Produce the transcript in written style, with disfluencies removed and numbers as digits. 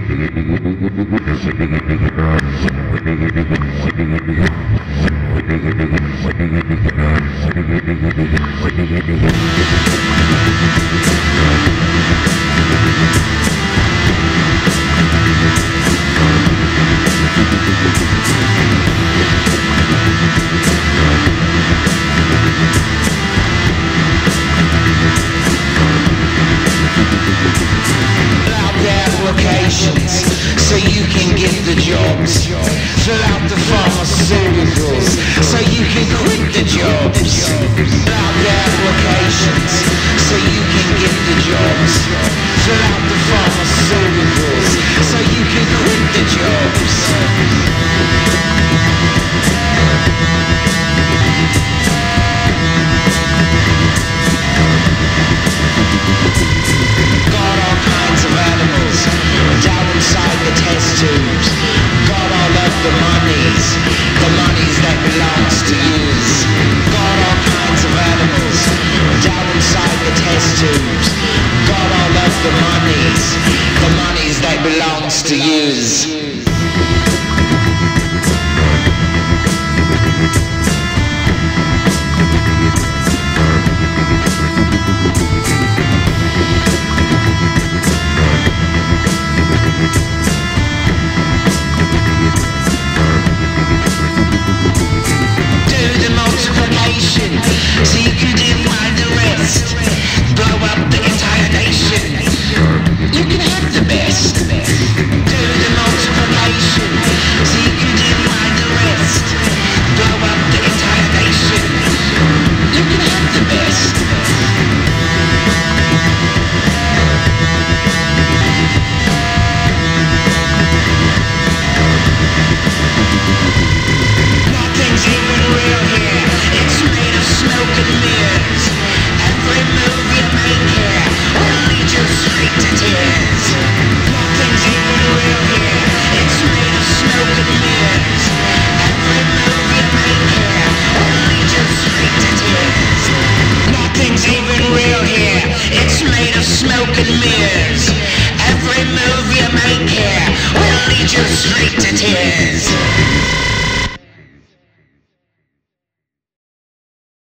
So you can get the jobs. Fill out the pharmaceuticals so you can quit the jobs. Fill out the applications so you can get the jobs. Fill out the pharmaceuticals so you can quit the jobs. Got all kinds of animals down inside the test tubes. Got all of the monies that belongs to yous. Got all kinds of animals down inside the test tubes. Got all of the monies that belongs to yous. So you can divide the rest. Blow up the entire nation. You can have the best. Do the multiplication. So you can divide the rest. Blow up the entire nation. You can have the best. Nothing's even real here. It's made of smoke and mirrors. Every move you make here will lead you straight to tears. Nothing's even real here. It's made of smoke and mirrors. Every move you make here will lead you straight to tears. Nothing's even real here. It's made of smoke and mirrors. Every move you make here will lead you straight to tears.